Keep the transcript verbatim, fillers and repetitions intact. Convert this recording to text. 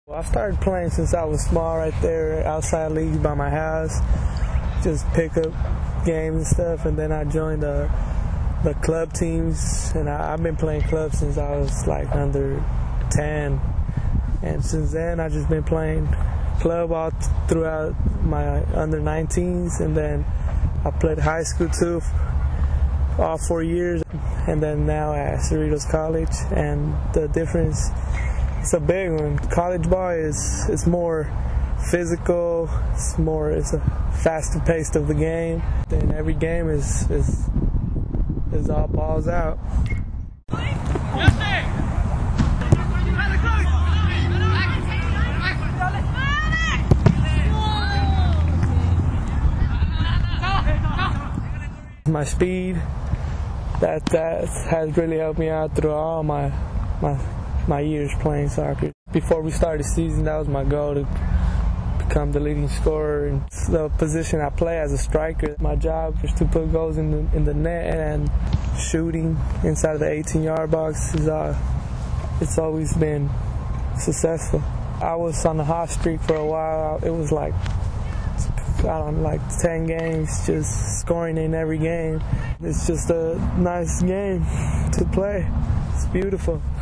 Well, I started playing since I was small right there, outside leagues by my house, just pick up games and stuff, and then I joined the, the club teams, and I, I've been playing club since I was like under ten, and since then I've just been playing club all th- throughout my under nineteens, and then I played high school too, all four years, and then now at Cerritos College, and the difference, it's a big one. College ball is it's more physical. It's more it's a faster pace of the game. Then every game is is is all balls out. My speed, that that has really helped me out through all my my. my years playing soccer. Before we started the season, that was my goal, to become the leading scorer. And the position I play as a striker, my job is to put goals in the, in the net, and shooting inside of the eighteen-yard box is uh, it's always been successful. I was on the hot streak for a while. It was like, I don't know, like ten games, just scoring in every game. It's just a nice game to play. It's beautiful.